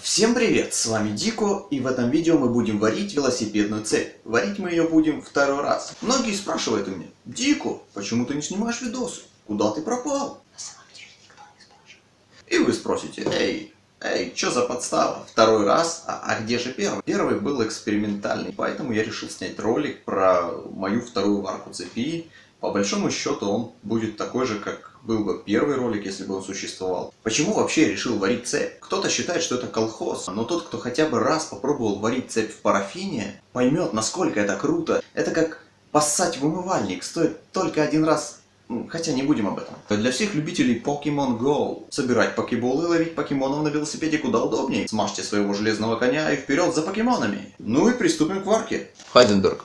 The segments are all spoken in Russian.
Всем привет, с вами Дико, и в этом видео мы будем варить велосипедную цепь. Варить мы ее будем второй раз. Многие спрашивают у меня: Дико, почему ты не снимаешь видосы? Куда ты пропал? На самом деле никто не спрашивает. И вы спросите: эй, что за подстава? Второй раз? А где же первый? Первый был экспериментальный, поэтому я решил снять ролик про мою вторую варку цепи. По большому счету он будет такой же, как был бы первый ролик, если бы он существовал. Почему вообще я решил варить цепь? Кто-то считает, что это колхоз, но тот, кто хотя бы раз попробовал варить цепь в парафине, поймет, насколько это круто. Это как поссать в умывальник, стоит только один раз. Хотя не будем об этом. Для всех любителей Pokemon Go. Собирать покеболы и ловить покемонов на велосипеде куда удобнее. Смажьте своего железного коня и вперед за покемонами. Ну и приступим к варке. Хайденберг.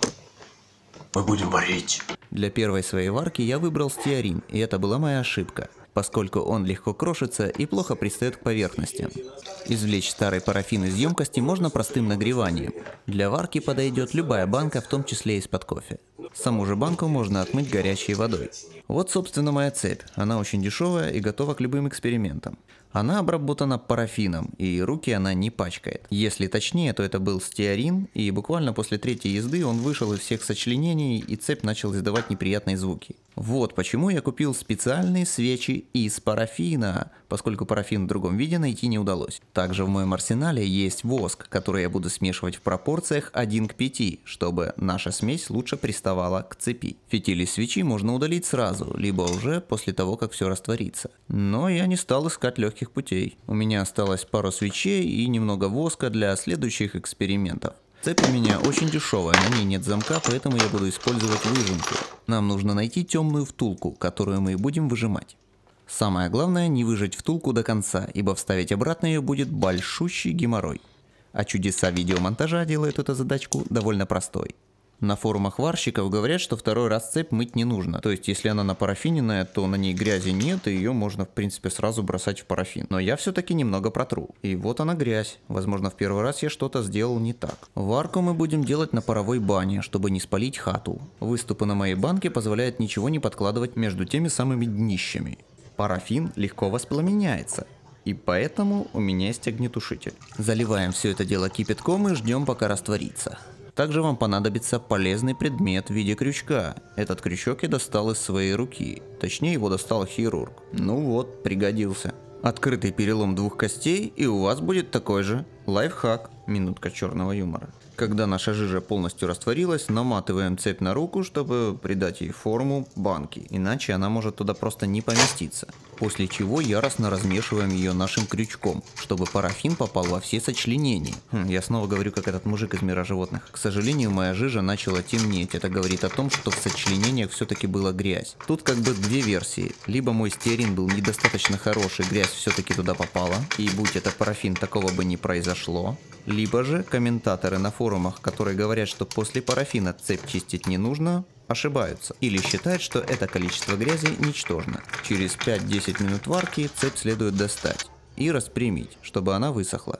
Мы будем варить. Для первой своей варки я выбрал стеарин, и это была моя ошибка, поскольку он легко крошится и плохо пристает к поверхности. Извлечь старый парафин из емкости можно простым нагреванием. Для варки подойдет любая банка, в том числе из-под кофе. Саму же банку можно отмыть горячей водой. Вот, собственно, моя цепь. Она очень дешевая и готова к любым экспериментам. Она обработана парафином, и руки она не пачкает. Если точнее, то это был стеарин, и буквально после третьей езды он вышел из всех сочленений, и цепь начала издавать неприятные звуки. Вот почему я купил специальные свечи из парафина, поскольку парафин в другом виде найти не удалось. Также в моем арсенале есть воск, который я буду смешивать в пропорциях 1 к 5, чтобы наша смесь лучше приставала к цепи. Фитили свечи можно удалить сразу, либо уже после того, как все растворится. Но я не стал искать легких путей. У меня осталось пару свечей и немного воска для следующих экспериментов. Цепь у меня очень дешевая, на ней нет замка, поэтому я буду использовать выжимку. Нам нужно найти темную втулку, которую мы будем выжимать. Самое главное не выжать втулку до конца, ибо вставить обратно ее будет большущий геморрой. А чудеса видеомонтажа делают эту задачку довольно простой. На форумах варщиков говорят, что второй раз цепь мыть не нужно. То есть, если она напарафиненная, то на ней грязи нет, и ее можно, в принципе, сразу бросать в парафин. Но я все-таки немного протру. И вот она грязь. Возможно, в первый раз я что-то сделал не так. Варку мы будем делать на паровой бане, чтобы не спалить хату. Выступы на моей банке позволяют ничего не подкладывать между теми самыми днищами. Парафин легко воспламеняется. И поэтому у меня есть огнетушитель. Заливаем все это дело кипятком и ждем, пока растворится. Также вам понадобится полезный предмет в виде крючка. Этот крючок я достал из своей руки. Точнее, его достал хирург. Ну вот, пригодился. Открытый перелом двух костей, и у вас будет такой же лайфхак. Минутка черного юмора. Когда наша жижа полностью растворилась, наматываем цепь на руку, чтобы придать ей форму банки, иначе она может туда просто не поместиться. После чего яростно размешиваем ее нашим крючком, чтобы парафин попал во все сочленения. Я снова говорю, как этот мужик из «Мира животных». К сожалению, моя жижа начала темнеть. Это говорит о том, что в сочленениях все-таки была грязь. Тут как бы две версии. Либо мой стеарин был недостаточно хороший, грязь все-таки туда попала, и будь это парафин, такого бы не произошло. Либо же комментаторы на форумах, которые говорят, что после парафина цепь чистить не нужно, ошибаются. Или считают, что это количество грязи ничтожно. Через 5-10 минут варки цепь следует достать и распрямить, чтобы она высохла.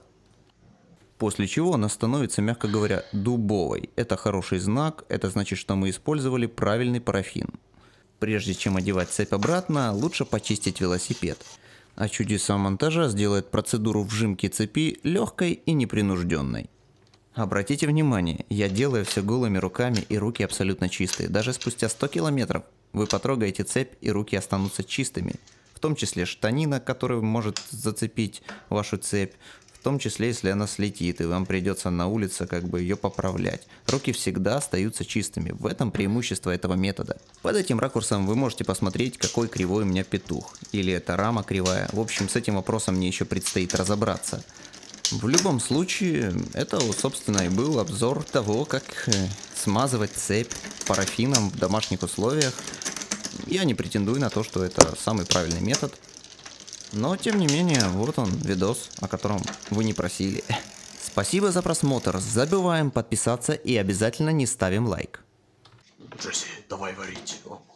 После чего она становится, мягко говоря, дубовой. Это хороший знак, это значит, что мы использовали правильный парафин. Прежде чем одевать цепь обратно, лучше почистить велосипед. А чудеса монтажа сделает процедуру вжимки цепи легкой и непринужденной. Обратите внимание, я делаю все голыми руками, и руки абсолютно чистые. Даже спустя 100 километров вы потрогаете цепь, и руки останутся чистыми. В том числе штанина, которая может зацепить вашу цепь. В том числе, если она слетит, и вам придется на улице как бы ее поправлять. Руки всегда остаются чистыми. В этом преимущество этого метода. Под этим ракурсом вы можете посмотреть, какой кривой у меня петух. Или это рама кривая. В общем, с этим вопросом мне еще предстоит разобраться. В любом случае, это, собственно, и был обзор того, как смазывать цепь парафином в домашних условиях. Я не претендую на то, что это самый правильный метод. Но, тем не менее, вот он, видос, о котором вы не просили. Спасибо за просмотр, забываем подписаться и обязательно не ставим лайк. Джесси, давай варить.